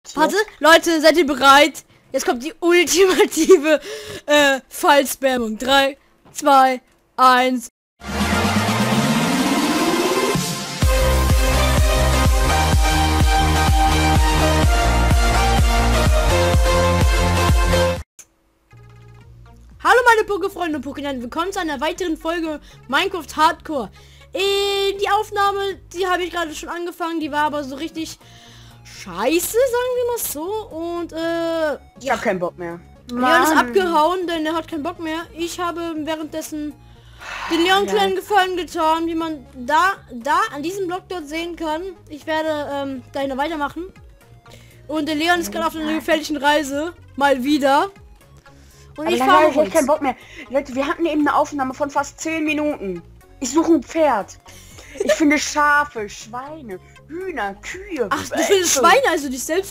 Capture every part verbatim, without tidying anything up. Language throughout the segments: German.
Warte, Leute, seid ihr bereit? Jetzt kommt die ultimative äh, Fallspammung. drei, zwei, eins. Hallo meine Poké-Freunde und Pokémon, willkommen zu einer weiteren Folge Minecraft Hardcore. Äh, die Aufnahme, die habe ich gerade schon angefangen, die war aber so richtig scheiße, sagen wir mal so. Und äh, ich habe keinen Bock mehr. Leon ist abgehauen, denn er hat keinen Bock mehr. Ich habe währenddessen den Leon kleinen ja. Gefallen getan, wie man da, da an diesem Block dort sehen kann. Ich werde ähm, dahin weitermachen. Und der Leon ist gerade auf einer gefährlichen Reise, mal wieder. Und aber ich fahre ich keinen Bock mehr. Leute, wir hatten eben eine Aufnahme von fast zehn Minuten. Ich suche ein Pferd. Ich finde Schafe, Schweine, Hühner, Kühe. Ach, du findest Schweine, also dich selbst.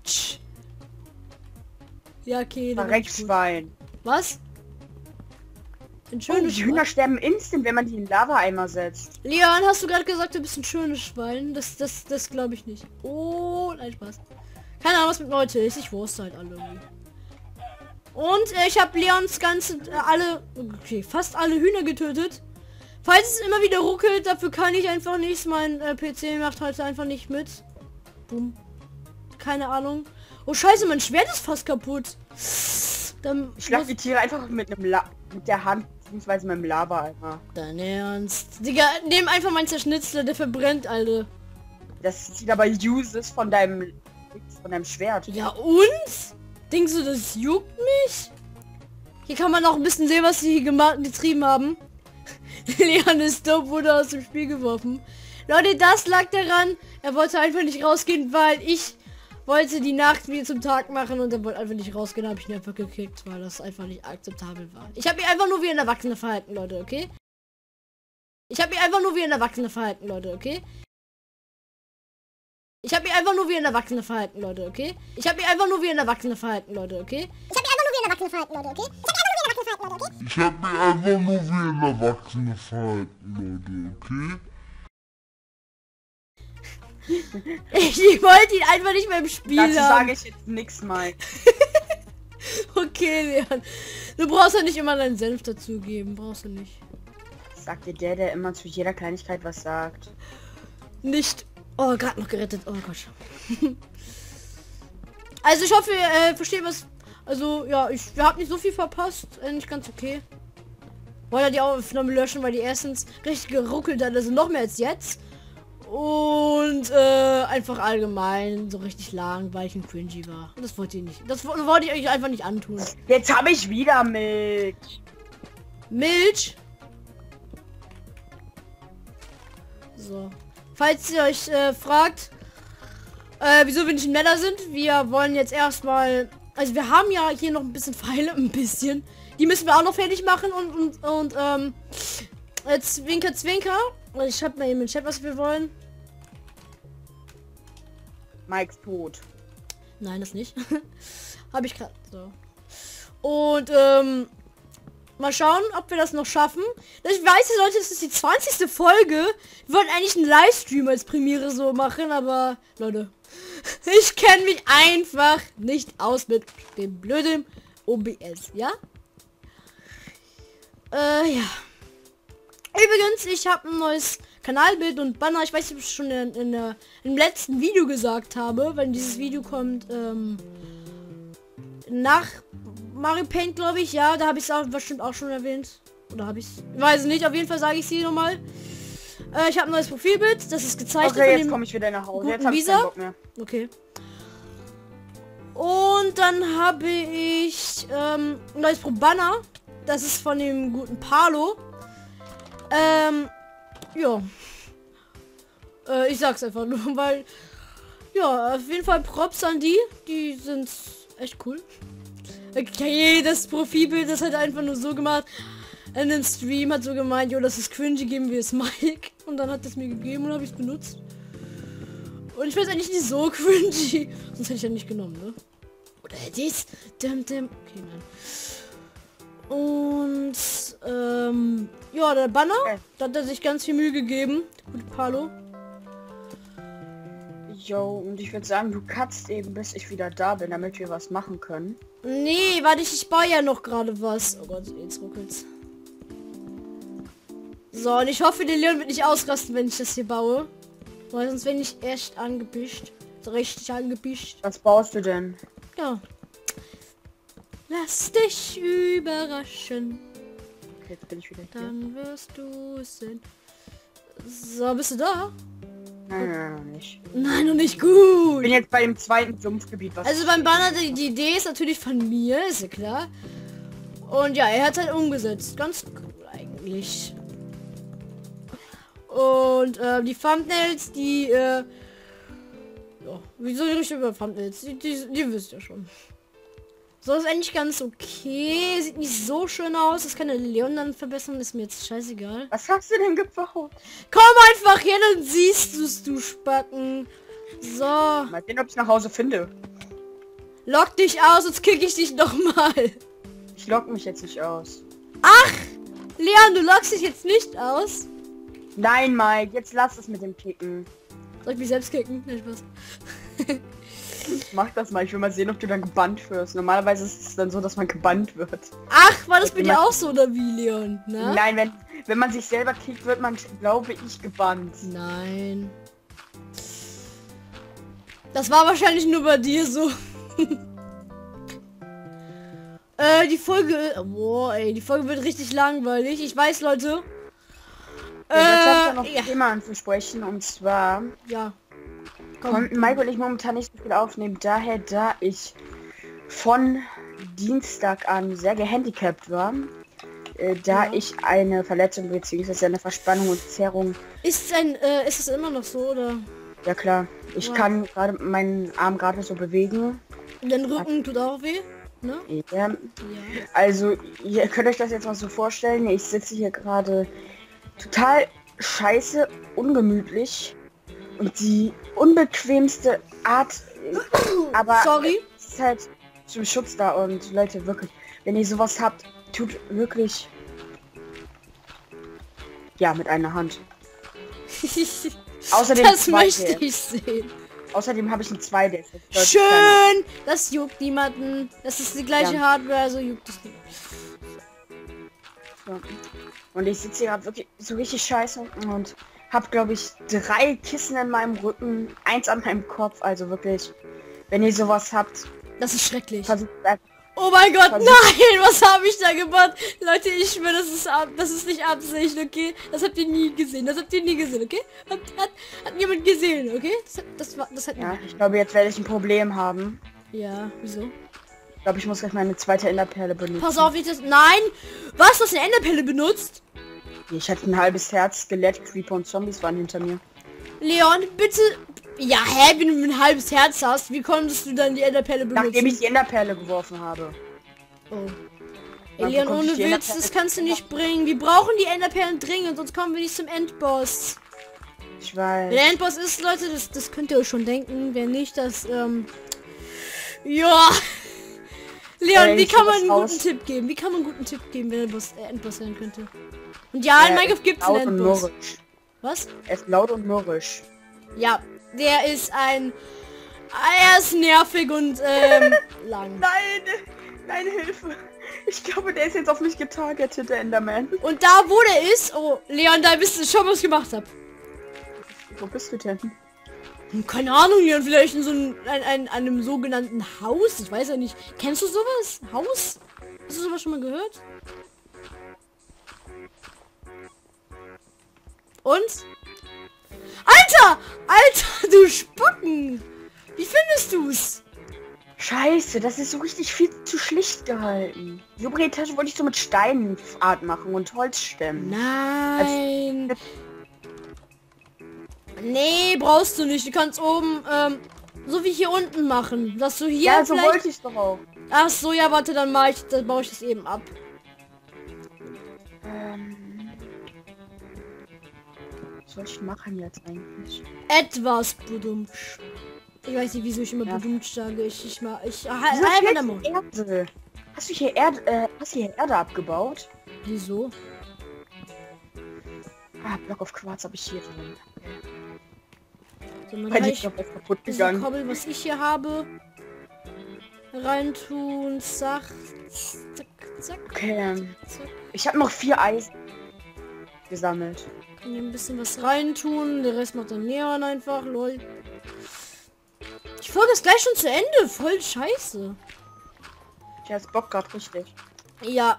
Ja, okay. Verreckschwein. Was? Ein Oh, schönes die Hühner sterben instant, wenn man die in Lava-Eimer setzt. Leon, hast du gerade gesagt, du bist ein schönes Schwein? Das, das, das glaube ich nicht. Oh, nein, Spaß. Keine Ahnung, was mit Leute ist. Ich wusste halt alle irgendwie. Und äh, ich habe Leons ganze, äh, alle, okay, fast alle Hühner getötet. Falls es immer wieder ruckelt, dafür kann ich einfach nichts. Mein äh, P C macht heute einfach nicht mit. Boom. Keine Ahnung. Oh scheiße, mein Schwert ist fast kaputt. Dann ich schlag die Tiere einfach mit einem La mit der Hand, beziehungsweise mit dem Lava-Eimer. Dein Ernst? Digga, nehm einfach mein Zerschnitzler, der verbrennt, Alter. Das sieht aber uses von deinem von deinem Schwert. Ja und? Denkst du, das juckt mich? Hier kann man auch ein bisschen sehen, was sie hier gemacht, getrieben haben. Leon ist doof, wurde aus dem Spiel geworfen. Leute, das lag daran, er wollte einfach nicht rausgehen, weil ich wollte die Nacht wieder zum Tag machen und er wollte einfach nicht rausgehen, habe ich ihn einfach gekickt, weil das einfach nicht akzeptabel war. Ich habe mich einfach nur wie ein Erwachsener verhalten, Leute, okay? Ich habe mich einfach nur wie ein Erwachsener verhalten, Leute, okay? Ich habe mich einfach nur wie ein Erwachsener verhalten, Leute, okay? Ich habe mich einfach nur wie ein Erwachsener verhalten, Leute, okay? Ich habe mich einfach nur wie ein Erwachsener verhalten, Leute, okay? Ich habe mich einfach nur wie ein Erwachsener verhalten, Leute, okay? Ich, ich wollte ihn einfach nicht mehr im Spiel Dazu haben. sage ich jetzt nichts mal. Okay, Leon. Du brauchst ja nicht immer deinen Senf dazugeben. Brauchst du nicht. Sagt dir der, der immer zu jeder Kleinigkeit was sagt. Nicht. Oh, gerade noch gerettet. Oh Gott. Also ich hoffe, ihr äh, versteht was. Also ja, ich wir haben nicht so viel verpasst. Äh, nicht ganz okay. Wollte die Aufnahme löschen, weil die erstens richtig geruckelt hat. Also noch mehr als jetzt. Und äh, einfach allgemein so richtig langweilig und cringy war. Das wollte ich nicht. Das wollte ich euch einfach nicht antun. Jetzt habe ich wieder Milch. Milch. So. Falls ihr euch äh, fragt, äh, wieso wir nicht in Nether sind, wir wollen jetzt erstmal, also wir haben ja hier noch ein bisschen Pfeile, ein bisschen. Die müssen wir auch noch fertig machen und und und ähm, jetzt Zwinker Zwinker. Ich schreibe mal eben im Chat, was wir wollen. Mike's tot. Nein, das nicht. Habe ich gerade so. Und ähm, mal schauen, ob wir das noch schaffen. Ich weiß, Leute, es ist die zwanzigste Folge. Wir wollten eigentlich einen Livestream als Premiere so machen, aber Leute, ich kenne mich einfach nicht aus mit dem blöden O B S, ja? Äh, ja. Übrigens, ich habe ein neues Kanalbild und Banner. Ich weiß nicht, ob ich schon in, in der, im letzten Video gesagt habe, wenn dieses Video kommt, ähm, nach Mario Paint, glaube ich. Ja, da habe ich es auch bestimmt auch schon erwähnt. Oder habe ich es? Ich weiß nicht. Auf jeden Fall sage ich sie nochmal. Äh, ich habe ein neues Profilbild. Das ist gezeichnet. Okay, jetzt komme ich wieder nach Hause. Jetzt habe ich keinen Bock mehr. Okay. Und dann habe ich ähm, ein neues Pro Banner. Das ist von dem guten Palo. Ähm, ja. Äh, ich sag's einfach nur, weil, ja, auf jeden Fall Props an die. Die sind echt cool. Okay, das Profilbild, das hat er einfach nur so gemacht. In den Stream hat so gemeint, jo, das ist cringy, geben wir es Mike. Und dann hat es mir gegeben und habe ich es benutzt. Und ich weiß eigentlich nicht so cringy. Sonst hätte ich ja nicht genommen, ne? Oder hätte ich's? Dim, dim. Okay, nein. Und ähm, ja, der Banner, okay. Da hat er sich ganz viel Mühe gegeben. Gut, Palo. Jo, und ich würde sagen, du kannst eben, bis ich wieder da bin, damit wir was machen können. Nee, warte, ich, ich baue ja noch gerade was. Oh Gott, jetzt ruckelt's. So, und ich hoffe, der Leon wird nicht ausrasten, wenn ich das hier baue. Weil sonst bin ich echt angepischt. So richtig angepischt. Was baust du denn? Ja. Lass dich überraschen. Okay, jetzt bin ich wieder hier. Dann wirst du es sehen. So, bist du da? Nein, nein, noch nicht. Nein, noch nicht Ich gut. bin jetzt bei dem zweiten Sumpfgebiet. Was Also beim Banner, die, die Idee ist natürlich von mir, ist ja klar. Und ja, er hat halt umgesetzt. Ganz cool eigentlich. Und äh, die Thumbnails, die, äh, ja, wieso die richtig über Thumbnails? Die, die, die wisst ihr schon. So ist eigentlich ganz okay. Sieht nicht so schön aus. Das kann der Leon dann verbessern. Ist mir jetzt scheißegal. Was hast du denn gebaut? Komm einfach hier, dann siehst du's, du Spacken. So. Mal sehen, ob ich nach Hause finde. Lock dich aus, sonst kick ich dich noch mal. Ich lock mich jetzt nicht aus. Ach! Leon, du lockst dich jetzt nicht aus. Nein, Mike, jetzt lass es mit dem Kicken. Soll ich mich selbst kicken? Nein, Spaß. Mach das mal, ich will mal sehen, ob du dann gebannt wirst. Normalerweise ist es dann so, dass man gebannt wird. Ach, war das bei dir auch so oder wie, Leon? Ne? Nein, wenn, wenn man sich selber kickt, wird man, glaube ich, gebannt. Nein. Das war wahrscheinlich nur bei dir so. äh, die Folge... Boah, ey, die Folge wird richtig langweilig. Ich weiß, Leute. Ja, jetzt habe ich ja noch Äh, ja. ein Thema anzusprechen, und zwar Ja. Komm. konnten Mike und ich momentan nicht so viel aufnehmen, daher, da ich von Dienstag an sehr gehandicapt war, äh, da Ja. ich eine Verletzung bzw. eine Verspannung und Zerrung, Ist ein, äh, ist es immer noch so, oder? ja klar, ich Ja. kann gerade meinen Arm gerade so bewegen. Dein Rücken tut auch weh, ne? Ja, Ja. also ihr könnt euch das jetzt mal so vorstellen, ich sitze hier gerade total scheiße, ungemütlich und die unbequemste Art, aber Sorry. es ist halt zum Schutz da, und Leute, wirklich, wenn ihr sowas habt, tut wirklich, ja, mit einer Hand. Außerdem Das zwei möchte D. ich sehen. Außerdem habe ich ein zwei D. Das ist deutlich kleiner. Schön! Das juckt niemanden. Das ist die gleiche Ja. Hardware, also juckt es nicht. Ja. Und ich sitze hier gerade wirklich so richtig scheiße und habe, glaube ich, drei Kissen in meinem Rücken, eins an meinem Kopf. Also wirklich, wenn ihr sowas habt, Das ist schrecklich. versucht einfach. Oh mein Gott, Versuch- nein! Was habe ich da gemacht? Leute, ich schwöre, das ist ab, das ist nicht Absicht, okay? Das habt ihr nie gesehen. Das habt ihr nie gesehen, okay? Hat, hat, hat niemand gesehen, okay? Das, hat- das war, das hat Ja, ich glaube, jetzt werde ich ein Problem haben. Ja, wieso? Ich glaube, ich muss gleich meine zweite Enderperle benutzen. Pass auf, ich das. Nein! Was? Du hast eine Enderpelle benutzt? Ich hatte ein halbes Herz, Skelett, Creeper und Zombies waren hinter mir. Leon, bitte. Ja, hä? Wenn du ein halbes Herz hast, wie konntest du dann die Enderpelle benutzen? Nachdem ich die Enderperle geworfen habe. Oh. Dann Ey, Leon, bekomme ohne ich die Witz, Enderperle. das kannst du nicht bringen. Wir brauchen die Enderperlen dringend, sonst kommen wir nicht zum Endboss. Ich Wer weiß. der Endboss ist, Leute, das, das könnt ihr euch schon denken. Wer nicht, das, ähm... Ja. Leon, Äh, wie ich kann find man das einen raus. guten Tipp geben? Wie kann man einen guten Tipp geben, wer der Boss, äh, Endboss sein könnte? Und ja, in Äh, Minecraft gibt es einen laut und Endboss. mürrisch. Was? Er ist laut und mürrisch. Ja, der ist ein... Er ist nervig und, ähm, lang. Nein, nein, Hilfe. Ich glaube, der ist jetzt auf mich getargetet, der Enderman. Und da, wo der ist... Oh, Leon, da bist du schon, was ich gemacht habe. Wo bist du denn? Hm, Keine Ahnung, Leon, vielleicht in so einem, ein, ein, einem sogenannten Haus. Ich weiß ja nicht. Kennst du sowas? Haus? Hast du sowas schon mal gehört? Und? Alter! Alter, du Spacken! Wie findest du's? Scheiße, das ist so richtig viel zu schlicht gehalten. Die obere Etage wollte ich so mit Steinart machen und Holzstämmen. Nein. Nee, brauchst du nicht. Du kannst oben, ähm, so wie hier unten machen. Dass du hier Ja, so vielleicht... wollte ich doch auch. Ach so, ja, warte, dann mach ich, dann baue ich das eben ab. Ähm, was soll ich machen jetzt eigentlich? Etwas Budumsch. Ich weiß nicht, wieso ich immer Ja. Budumsch sage. Ich, ich mal, ich, Wieso halt einfach fehlt der Mund. Erde? Hast du hier Erde, äh, hast du hier Erde abgebaut? Wieso? Ah, Block of Quarz habe ich hier drin. So, dann Weil kann die ich ist noch kaputt diese gegangen. Kobbel, was ich hier habe, reintun. Zack, zack, zack, Okay, ähm, zack. ich habe noch vier Eisen gesammelt. Kann hier ein bisschen was reintun. Der Rest macht dann Neon einfach. Lol. Die Folge ist gleich schon zu Ende. Voll scheiße. Ich hab Bock grad richtig. Ja.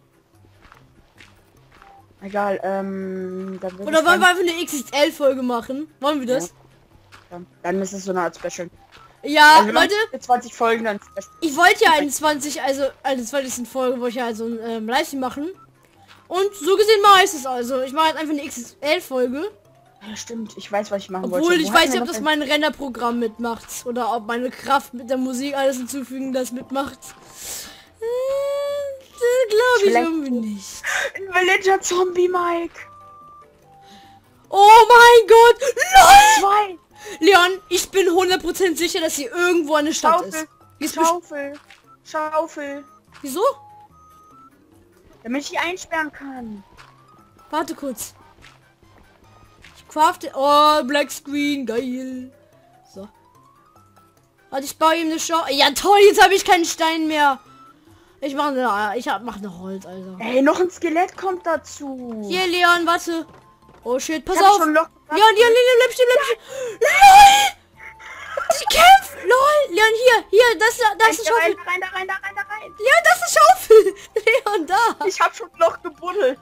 Egal, ähm... Dann würd Oder ich wollen wir sagen, einfach eine X X L-Folge machen? Wollen wir das? dann, dann ist es so eine Art Special. Ja, Also wir machen Leute, zwanzig Folgen dann Special. ich wollte ja einundzwanzig, also eine zwanzigste Folge wollte ich ja also ein ähm, Livestream machen. Und so gesehen mache ich es also. Ich mache jetzt einfach eine X X L-Folge. Ja, stimmt. Ich weiß, was ich machen wollte. Obwohl, Wo ich hatten weiß wir nicht, ob noch das ein- mein Renderprogramm mitmacht. Oder ob meine Kraft mit der Musik alles hinzufügen, das mitmacht. Äh, glaube ich Vielleicht- irgendwie nicht. Ein Villager Zombie, Mike. Oh mein Gott! LOL! Zwei. Leon, ich bin hundert Prozent sicher, dass hier irgendwo eine Stadt Schaufel. ist. Die ist best- Schaufel. Schaufel. Wieso? Damit ich die einsperren kann. Warte kurz. Ich crafte... Oh, Black Screen, geil. So. Warte, ich baue ihm eine Schau... Ja toll, jetzt habe ich keinen Stein mehr. Ich mache eine... Ich hab, mach eine Holz, Alter. Ey, noch ein Skelett kommt dazu. Hier, Leon, warte. Oh shit, pass Ich hab auf. schon Leon, Loch Leon, Leon, Leon, bleib stehen, bleib stehen. LOL! Sie kämpft! LOL! Leon, hier, hier, das, das ist eine rein, Schaufel. da rein, da rein, da rein, da rein. Leon, das ist eine Schaufel. Leon, da. Ich hab schon ein Loch gebuddelt.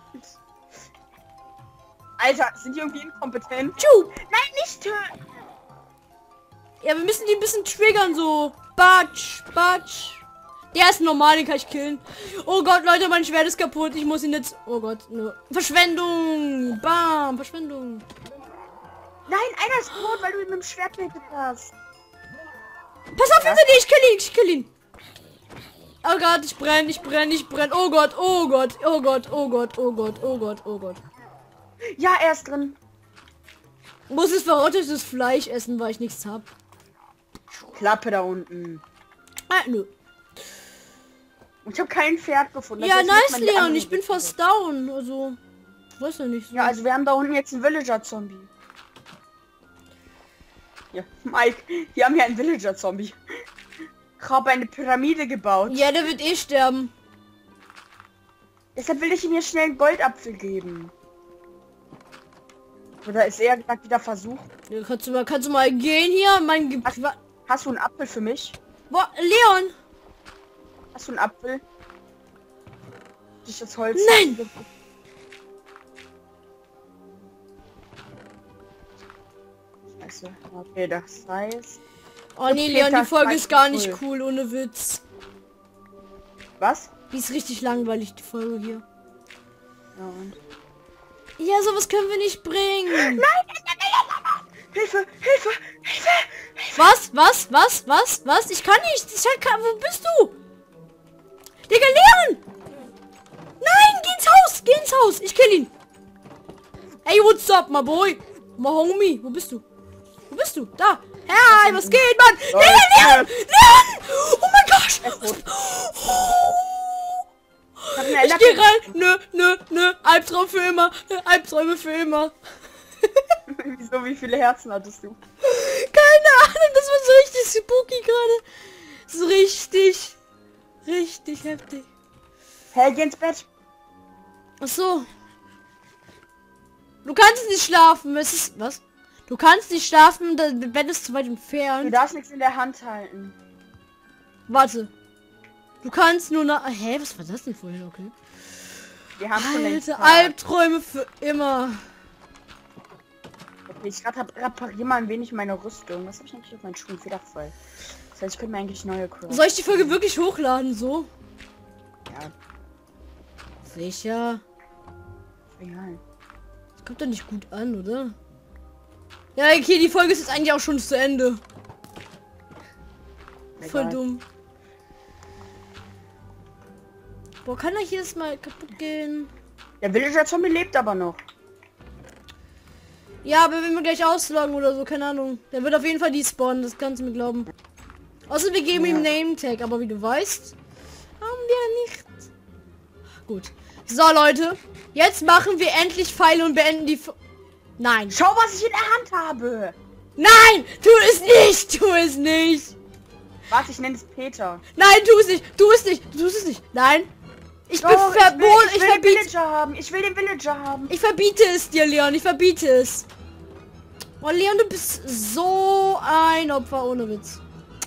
Alter, sind die irgendwie inkompetent? Tschu. Nein, nicht töten. Ja, wir müssen die ein bisschen triggern, so. Batsch, batsch. Der ist normal, den kann ich killen. Oh Gott, Leute, mein Schwert ist kaputt. Ich muss ihn jetzt... Oh Gott, ne. Verschwendung. Bam, Verschwendung. Nein, einer ist tot, weil du ihn mit dem Schwert getötet hast. Pass auf, hinter dir, ich kill ihn, ich kill ihn. Oh Gott, ich brenne, ich brenne, ich brenne. Oh Gott, oh Gott, oh Gott, oh Gott, oh Gott, oh Gott, oh Gott. Ja, er ist drin. Muss es verrottetes Fleisch essen, weil ich nichts hab. Klappe da unten. Ah, nö. Und ich habe kein Pferd gefunden. Ja, Das heißt, nice, muss man die Leon, andere ich bin Richtung fast down. Also, ich weiß ja nicht. So. Ja, also wir haben da unten jetzt einen Villager-Zombie. Ja, Mike, wir haben hier einen Villager-Zombie. Ich habe eine Pyramide gebaut. Ja, der wird eh sterben. Deshalb will ich ihm hier schnell einen Goldapfel geben. Oder ist er gesagt wieder versucht? Ja, kannst du mal, kannst du mal gehen hier? Mein Ge Hast, hast du einen Apfel für mich? Boah, Leon! Hast du einen Apfel? Ich das Holz. Nein! Scheiße. Okay, das heißt. Oh nee, Leon, die Folge ist gar nicht cool, ohne Witz. Was? Die ist richtig langweilig, die Folge hier. Ja, und? Ja, sowas können wir nicht bringen. Nein! Hilfe! Hilfe! Hilfe! Was? Was? Was? Was? Was? Ich kann nicht. Ich kann, wo bist du? Digga, Leon! Nein, geh ins Haus! Geh ins Haus! Ich kill ihn! Hey, what's up, my boy? My homie. Wo bist du? Wo bist du? Da! Hey, was geht, Mann? Leute. Leon! Leon! Leon! Oh mein Gott! Ich, hab eine Ich geh rein! Nö, nö, nö. Albtraum für immer. Albträume für immer. Wieso, wie viele Herzen hattest du? Keine Ahnung, das war so richtig spooky gerade. So richtig. Richtig heftig. Hey, geh ins Bett. Ach so. Du kannst nicht schlafen. Es ist... Was? Du kannst nicht schlafen, das Bett ist zu weit Du entfernt. darfst nichts in der Hand halten. Warte. Du kannst nur nach... Hä, was war das denn vorhin? Okay. Wir haben schon längst Alter, Tag. Albträume für immer. Okay, ich grad hab, repariere mal ein wenig meine Rüstung. Was habe ich eigentlich auf meinen Schuhen? Federvoll. Das heißt, ich könnte mir eigentlich neue craften. Soll ich die Folge wirklich hochladen, so? Ja, Sicher. egal. Das kommt doch nicht gut an, oder? Ja, okay, die Folge ist jetzt eigentlich auch schon zu Ende. Voll Egal. dumm. Boah, kann er jedes Mal kaputt gehen? Der Villager Zombie lebt aber noch. Ja, aber wenn wir gleich ausloggen oder so, keine Ahnung. Der wird auf jeden Fall die spawnen, das kannst du mir glauben. Außer wir geben Ja. ihm Name Tag, aber wie du weißt, haben wir nicht. Gut. So, Leute. Jetzt machen wir endlich Pfeile und beenden die... F Nein. Schau, was ich in der Hand habe. Nein! Tu es nicht! Tu es nicht! Warte, ich nenne es Peter. Nein, tu es nicht! Tu es nicht! Du tust es nicht! Nein! Ich bin Doch, verboten! Ich Ich, will, ich will den verbiete... Villager haben. Ich will den Villager haben. Ich verbiete es dir, Leon! Ich verbiete es! Oh, Leon, du bist so ein Opfer, ohne Witz.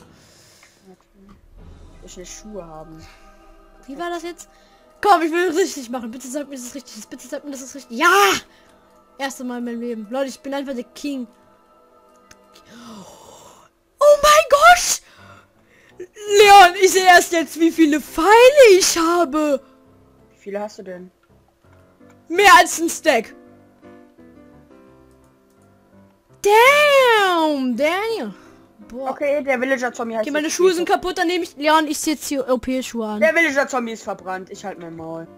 Ich will Schuhe haben. Wie war das jetzt? Komm, ich will es richtig machen. Bitte sag mir, dass es richtig ist. Bitte sag mir, dass es richtig... Ja! Erste Mal in meinem Leben. Leute, ich bin einfach der King. Oh mein Gott! Leon, ich sehe erst jetzt, wie viele Pfeile ich habe. Wie viele hast du denn? Mehr als ein Stack. Damn, Daniel. Boah. Okay, der Villager-Zombie heißt... Okay, meine jetzt Schuhe Peter. sind kaputt. Dann nehme ich... Leon, ich setze hier O P-Schuhe an. Der Villager-Zombie ist verbrannt. Ich halte mein Maul.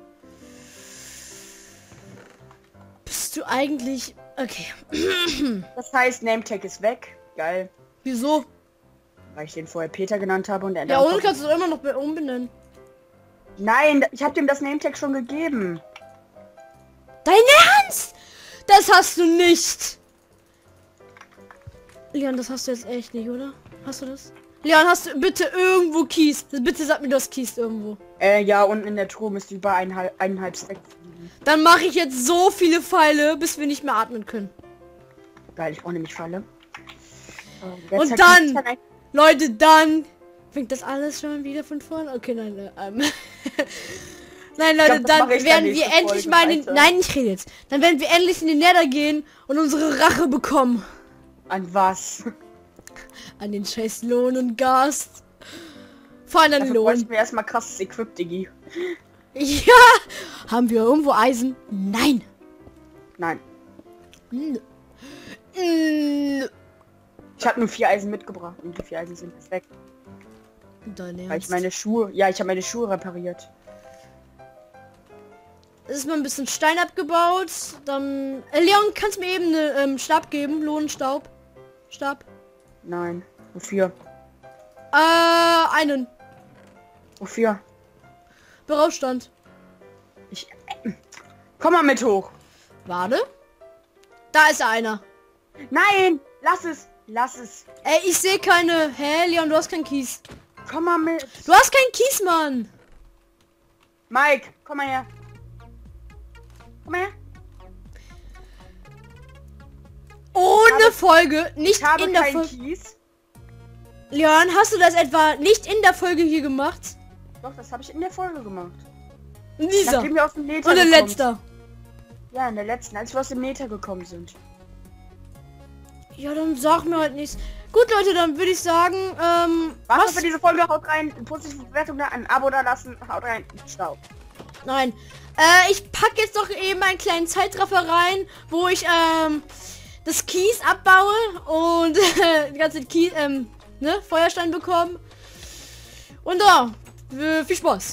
Bist du eigentlich... Okay. Das heißt, Nametag ist weg. Geil. Wieso? Weil ich den vorher Peter genannt habe und er Ja, dann... und kannst du es immer noch be- umbenennen. Nein, ich habe dem das Nametag schon gegeben. Dein Ernst? Das hast du nicht. Leon, das hast du jetzt echt nicht, oder? Hast du das? Leon, hast du bitte irgendwo Kies? Bitte sag mir, du hast Kies irgendwo. Äh, ja, unten in der Truhe müsste über eineinhalb, eineinhalb Stack liegen. Dann mache ich jetzt so viele Pfeile, bis wir nicht mehr atmen können. Geil, ich brauche nämlich Falle. So, jetzt Und hat- dann- jetzt hat ein- Leute, dann fängt das alles schon wieder von vorne. Okay, nein, äh, ähm. Nein, Leute, glaub, das dann mache ich werden dann wir nächste endlich Folge, mal in den... Alter. Nein, ich rede jetzt. Dann werden wir endlich in den Nether gehen und unsere Rache bekommen. An was? An den scheiß Lohn und Gast. Vor allem an den Dafür Lohn. bräuchten wir erstmal krasses Equip, Diggi. Ja! Haben wir irgendwo Eisen? Nein. Nein. N- N- Ich habe nur vier Eisen mitgebracht und die vier Eisen sind jetzt weg. Dein Weil ich Ernst? meine Schuhe... Ja, ich habe meine Schuhe repariert. Es ist mal ein bisschen Stein abgebaut. Dann... Äh, Leon, kannst du mir eben eine ähm, Stab geben? Lohnenstab. Stab. Nein. Wofür? Äh, einen. Wofür? Berauschstand. Ich... Äh, komm mal mit hoch. Warte. Da ist einer. Nein! Lass es! Lass es! Ey, ich sehe keine... Hä, Leon, du hast keinen Kies. Komm mal mit! Du hast keinen Kies, Mann. Mike, komm mal her! Komm mal her! Ohne habe- Folge. Nicht Ich habe in der keinen Folge. Kies. Leon, hast du das etwa nicht in der Folge hier gemacht? Doch, das habe ich in der Folge gemacht. In dieser. Nachdem wir aus dem Nether Und in gekommen letzter. Ja, in der letzten, als wir aus dem Nether gekommen sind. Ja, dann sag mir halt nichts. Gut, Leute, dann würde ich sagen, ähm, Was, was? für diese Folge? Haut rein, positive Bewertung da, ein Abo da lassen, haut rein, ciao. Nein. Äh, ich pack jetzt doch eben einen kleinen Zeitraffer rein, wo ich, ähm, das Kies abbaue und äh, die ganze Kies, ähm, ne, Feuerstein bekommen. Und da, äh, viel Spaß.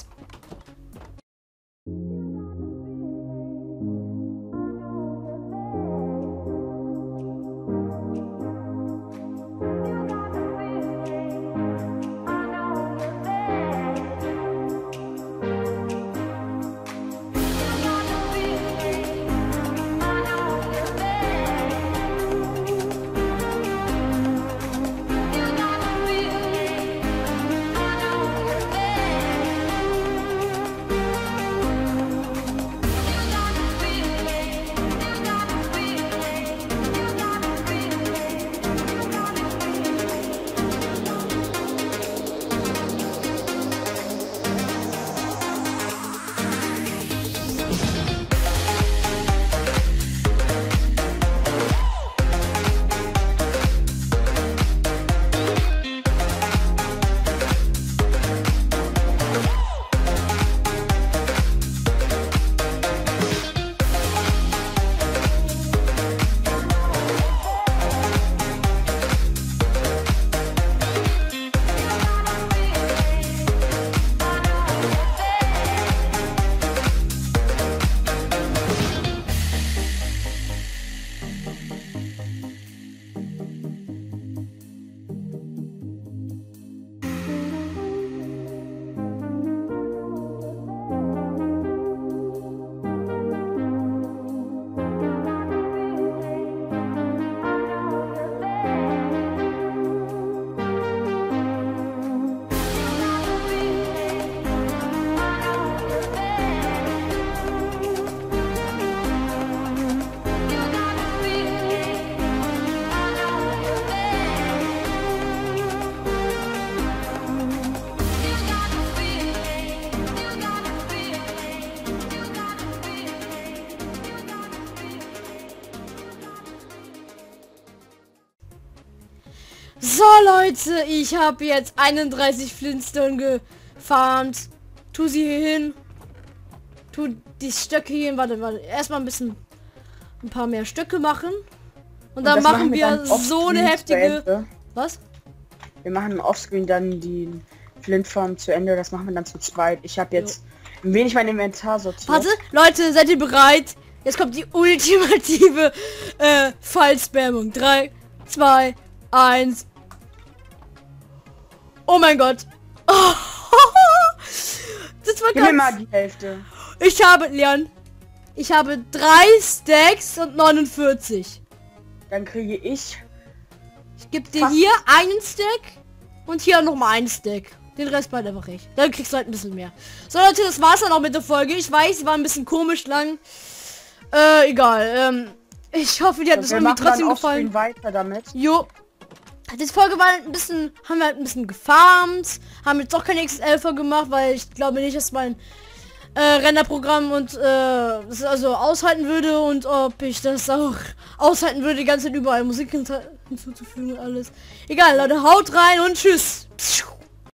So Leute, ich habe jetzt einunddreißig Flintstone gefarmt. Tu sie hier hin. Tu die Stöcke hier hin. Warte, warte. Erstmal ein bisschen ein paar mehr Stöcke machen. Und, Und dann machen wir, wir so eine heftige... Was? Wir machen offscreen dann die Flintfarm zu Ende. Das machen wir dann zu zweit. Ich habe jetzt jo. ein wenig mein Inventar sortiert. Warte, Leute, seid ihr bereit? Jetzt kommt die ultimative äh, Fallspammung. drei, zwei, eins. Oh mein Gott. Oh, das war Gib mir mal die Hälfte. Ich habe, Leon, ich habe drei Stacks und neunundvierzig. Dann kriege ich... Ich gebe dir hier einen Stack und hier noch mal einen Stack. Den Rest bald einfach ich. Dann kriegst du halt ein bisschen mehr. So Leute, das war's dann auch mit der Folge. Ich weiß, sie war ein bisschen komisch lang. Äh, egal. Ähm, ich hoffe, dir hat es irgendwie trotzdem gefallen. Weiter damit. Jo. Die Folge war ein bisschen, haben wir halt ein bisschen gefarmt, haben jetzt doch keine X L Folge gemacht, weil ich glaube nicht, dass mein äh, Renderprogramm und äh, das also aushalten würde und ob ich das auch aushalten würde, die ganze Zeit überall Musik hinzuzufügen und alles. Egal, Leute, haut rein und tschüss.